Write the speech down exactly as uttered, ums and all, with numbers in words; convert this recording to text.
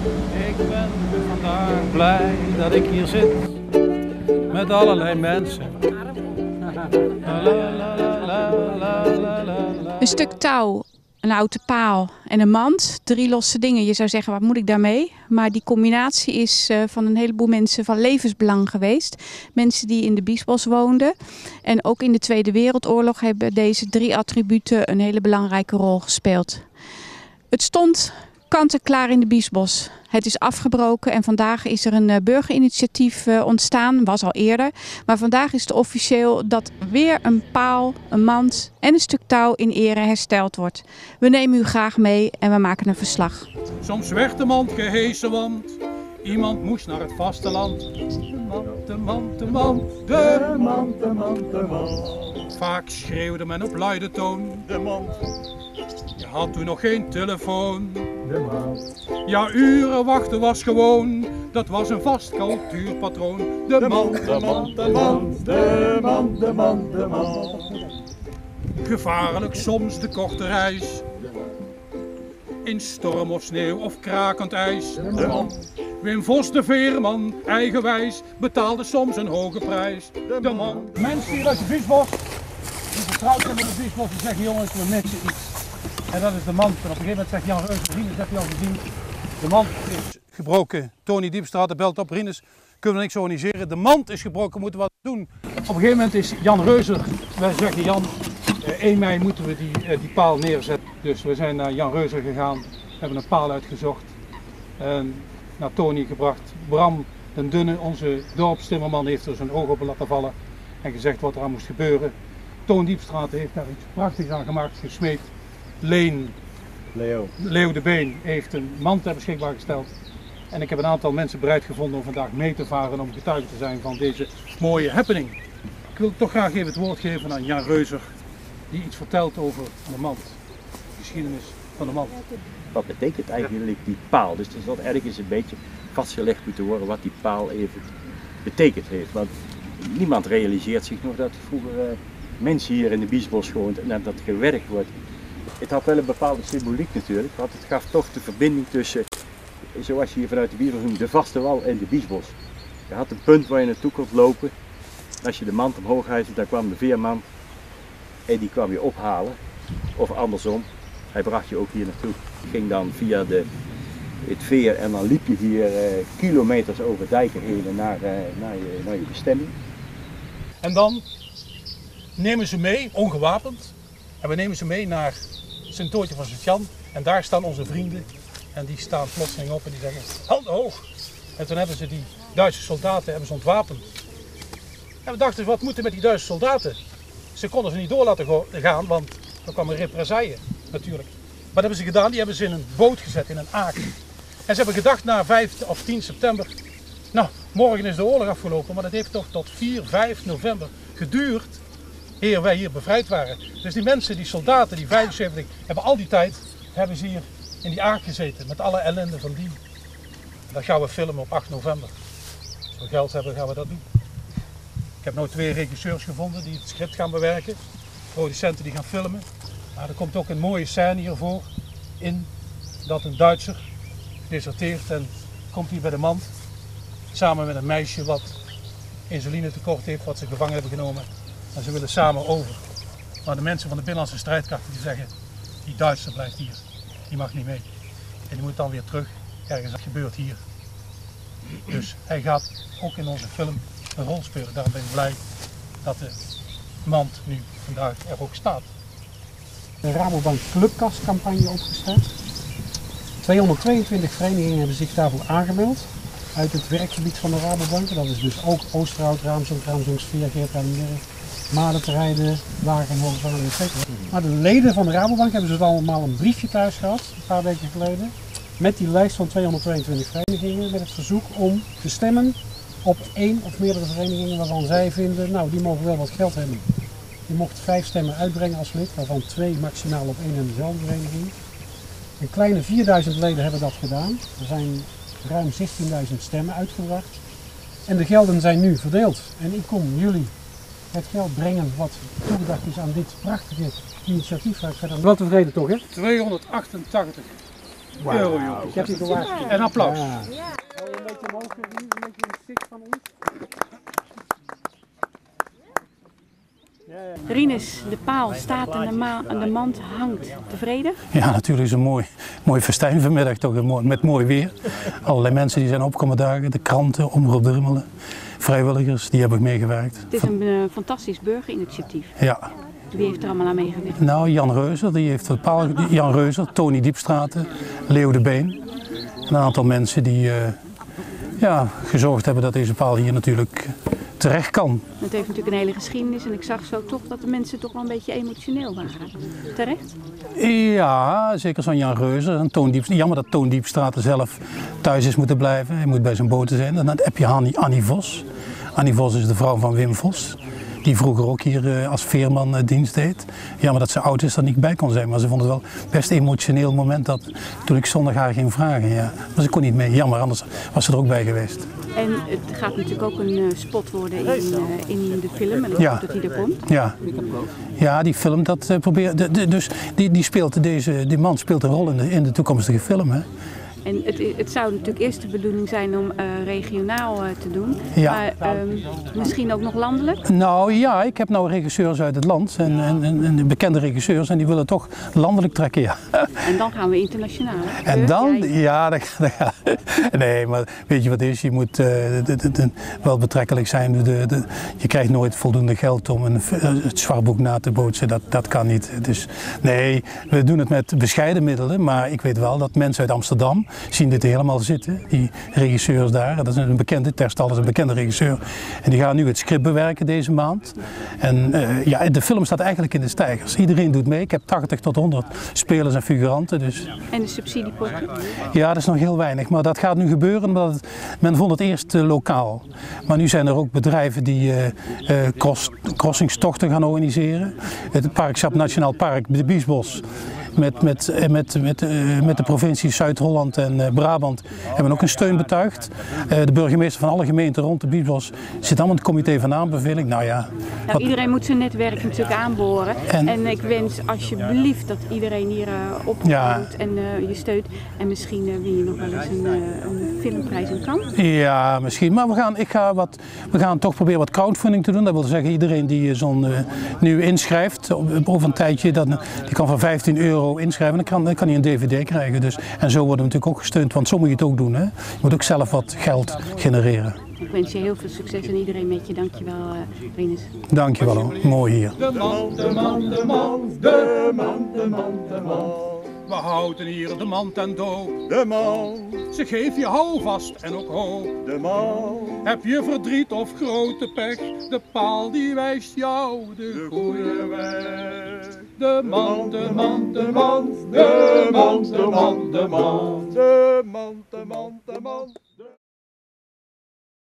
Ik ben vandaag blij dat ik hier zit met allerlei mensen. Een stuk touw, een houten paal en een mand. Drie losse dingen. Je zou zeggen, wat moet ik daarmee? Maar die combinatie is uh, van een heleboel mensen van levensbelang geweest. Mensen die in de Biesbos woonden. En ook in de Tweede Wereldoorlog hebben deze drie attributen een hele belangrijke rol gespeeld. Het stond kant-en-klaar in de Biesbos. Het is afgebroken en vandaag is er een uh, burgerinitiatief uh, ontstaan, was al eerder. Maar vandaag is het officieel dat weer een paal, een mand en een stuk touw in ere hersteld wordt. We nemen u graag mee en we maken een verslag. Soms werd de mand gehesen, want iemand moest naar het vasteland. De mand, de mand, de mand, de mand, de mand, de mand. Vaak schreeuwde men op luide toon. De mand. Je had toen nog geen telefoon. De mand. Ja, uren wachten was gewoon. Dat was een vast cultuurpatroon. De, de mand, de mand, de mand, de mand, de mand, de mand. Gevaarlijk soms de korte reis. In storm of sneeuw of krakend ijs. De mand. Wim Vos de veerman, eigenwijs, betaalde soms een hoge prijs. De, de mand. Mensen hier uit de Biesbos, die vertrouwd zijn met de Biesbos, die zeggen jongens, we missen iets. En dat is de mand. En op een gegeven moment zegt Jan Reus, Rinus, heb je al gezien, de mand is gebroken. Tony Diepstraat de belt op, Rinus, kunnen we niks organiseren. De mand is gebroken, moeten we wat doen. Op een gegeven moment is Jan Reuser, wij zeggen Jan, één mei moeten we die, die paal neerzetten. Dus we zijn naar Jan Reuser gegaan, hebben een paal uitgezocht. En naar Tony gebracht. Bram den Dunne, onze dorpstimmerman, heeft er zijn oog op laten vallen en gezegd wat er aan moest gebeuren. Toon Diepstraat heeft daar iets prachtigs aan gemaakt, gesmeed. Leen, Leo. Leo de Been, heeft een mand ter beschikbaar gesteld. En ik heb een aantal mensen bereid gevonden om vandaag mee te varen om getuige te zijn van deze mooie happening. Ik wil toch graag even het woord geven aan Jan Reuser, die iets vertelt over de mand, de geschiedenis van de mand. Wat betekent eigenlijk die paal? Dus er zal ergens een beetje vastgelegd moeten worden wat die paal even betekend heeft. Want niemand realiseert zich nog dat vroeger uh, mensen hier in de Biesbos gewoond en dat dat gewerkt wordt. Het had wel een bepaalde symboliek natuurlijk, want het gaf toch de verbinding tussen, zoals je hier vanuit de Biesbos noemt, de vaste wal en de Biesbos. Je had een punt waar je naartoe kon lopen. Als je de mand omhoog haalde, dan kwam de veerman en die kwam je ophalen. Of andersom, hij bracht je ook hier naartoe. Je ging dan via de, het veer en dan liep je hier uh, kilometers over dijken heen naar, uh, naar, je, naar je bestemming. En dan nemen ze mee, ongewapend, en we nemen ze mee naar Sint-Toortje van Sint-Jan. En daar staan onze vrienden en die staan plotseling op en die zeggen handen hoog. En toen hebben ze die Duitse soldaten hebben ze ontwapend. En we dachten, wat moeten met die Duitse soldaten? Ze konden ze niet door laten gaan, want er kwam een represaille natuurlijk. Wat hebben ze gedaan? Die hebben ze in een boot gezet, in een aak. En ze hebben gedacht na vijf of tien september, nou, morgen is de oorlog afgelopen, maar dat heeft toch tot vier, vijf november geduurd, eer wij hier bevrijd waren. Dus die mensen, die soldaten, die vijfenzeventig, hebben al die tijd, hebben ze hier in die aak gezeten, met alle ellende van dien. En dat gaan we filmen op acht november. Als we geld hebben, gaan we dat doen. Ik heb nu twee regisseurs gevonden die het script gaan bewerken, producenten die gaan filmen. Maar er komt ook een mooie scène hiervoor in dat een Duitser deserteert en komt hier bij de mand samen met een meisje wat insuline tekort heeft, wat ze gevangen hebben genomen. En ze willen samen over. Maar de mensen van de Binnenlandse Strijdkrachten die zeggen, die Duitser blijft hier, die mag niet mee. En die moet dan weer terug, ergens dat gebeurt hier. Dus hij gaat ook in onze film een rol spelen. Daarom ben ik blij dat de mand nu vandaag er ook staat. De Rabobank Clubkastcampagne opgestart. tweehonderdtweeëntwintig verenigingen hebben zich daarvoor aangemeld uit het werkgebied van de Rabobank. Dat is dus ook Oosterhout, Raamsdonk, Raamsdonksveer, Geertruidenberg, Maarten, Wagen, Hoogzand, et cetera. Maar de leden van de Rabobank hebben dus allemaal een briefje thuis gehad, een paar weken geleden, met die lijst van tweehonderdtweeëntwintig verenigingen met het verzoek om te stemmen op één of meerdere verenigingen waarvan zij vinden, nou die mogen wel wat geld hebben. Je mocht vijf stemmen uitbrengen als lid, waarvan twee maximaal op één en dezelfde vereniging. Een kleine vierduizend leden hebben dat gedaan. Er zijn ruim zestienduizend stemmen uitgebracht. En de gelden zijn nu verdeeld. En ik kom jullie het geld brengen wat toegedacht is aan dit prachtige initiatief. Waar ik verder wel tevreden toch, hè? tweehonderdachtentachtig Wauw. Ik heb je gewaarschuwd. En applaus. Ja. Hou je een beetje omhoog, een beetje in de zicht van ons. Rinus, de paal staat en de, ma en de mand hangt. Tevreden? Ja, natuurlijk is een mooi, mooi festijn vanmiddag, toch een mooi, met mooi weer. Allerlei mensen die zijn opgekomen dagen, de kranten, Omroep Drumelen, vrijwilligers, die hebben meegewerkt. Het is een uh, fantastisch burgerinitiatief. Ja. Wie heeft er allemaal aan meegewerkt? Nou, Jan Reuzer, die heeft de paal, Jan Reuzer, Tony Diepstraten, Leo de Been. Een aantal mensen die uh, ja, gezorgd hebben dat deze paal hier natuurlijk terecht kan. Het heeft natuurlijk een hele geschiedenis en ik zag zo toch dat de mensen toch wel een beetje emotioneel waren. Terecht? Ja, zeker zo'n Jan Reuzer en Toon Diepstraten. Jammer dat Toon Diepstraten zelf thuis is moeten blijven. Hij moet bij zijn boten zijn. En dan heb je Annie, Annie Vos. Annie Vos is de vrouw van Wim Vos. Die vroeger ook hier uh, als veerman uh, dienst deed. Jammer dat ze oud is, dat niet bij kon zijn. Maar ze vond het wel best een emotioneel moment dat, toen ik zondag haar ging vragen. Ja. Maar ze kon niet mee. Jammer, anders was ze er ook bij geweest. En het gaat natuurlijk ook een uh, spot worden in, uh, in de film. En ik Ja. hoop dat die er komt. Ja, ja die film, dat uh, probeert. De, de, dus die, die, speelt, deze, die man speelt een rol in de, in de toekomstige film. Hè? En het, het zou natuurlijk eerst de bedoeling zijn om uh, regionaal uh, te doen, Ja. maar um, misschien ook nog landelijk? Nou ja, ik heb nou regisseurs uit het land en, en, en, en bekende regisseurs en die willen toch landelijk trekken, ja. En dan gaan we internationaal. Hè? En dan, Jij- ja, dat, dat, nee, maar weet je wat het is, je moet uh, de, de, de, wel betrekkelijk zijn. De, de, je krijgt nooit voldoende geld om een, het zwartboek na te bootsen, dat, dat kan niet. Dus nee, we doen het met bescheiden middelen, maar ik weet wel dat mensen uit Amsterdam zien dit helemaal zitten, die regisseurs daar. Dat is een bekende, Terstal is een bekende regisseur. En die gaan nu het script bewerken deze maand. En uh, ja, de film staat eigenlijk in de stijgers. Iedereen doet mee. Ik heb tachtig tot honderd spelers en figuranten. Dus En de subsidiepotje? ja, dat is nog heel weinig. Maar dat gaat nu gebeuren omdat het, men vond het eerst uh, lokaal. Maar nu zijn er ook bedrijven die uh, uh, cross, crossingstochten gaan organiseren. Het Parkschap Nationaal Park, de Biesbos. Met, met, met, met, uh, met de provincies Zuid-Holland en uh, Brabant hebben we ook een steun betuigd. Uh, de burgemeester van alle gemeenten rond de Biesbos zit allemaal in het comité van aanbeveling. Nou ja, Nou, wat, iedereen moet zijn netwerk natuurlijk aanboren. En, En- ik wens alsjeblieft dat iedereen hier uh, opkomt Ja. en uh, je steunt. En misschien uh, win je nog wel eens een, uh, een filmprijs in Cannes. ja, misschien. Maar we gaan, ik ga wat, we gaan toch proberen wat crowdfunding te doen. Dat wil zeggen, iedereen die zo'n uh, nu inschrijft, op- over een tijdje, dat, die kan voor vijftien euro inschrijven. Dan kan, dan kan hij een dvd krijgen. Dus, en zo worden we natuurlijk ook gesteund, want zo moet je het ook doen. Hè? Je moet ook zelf wat geld genereren. Ik wens je heel veel succes en iedereen met je. Dankjewel, uh, Rinus. Dankjewel hoor. Mooi hier. De man, de man, de man, de man, de man, de man. We houden hier de man ten doop. De man, Ze geef je houvast en ook hoop. de man, Heb je verdriet of grote pech, de paal die wijst jou de de goede goede weg. weg. De man, de man, de man, de man, de man, de man. De man, de man, de man.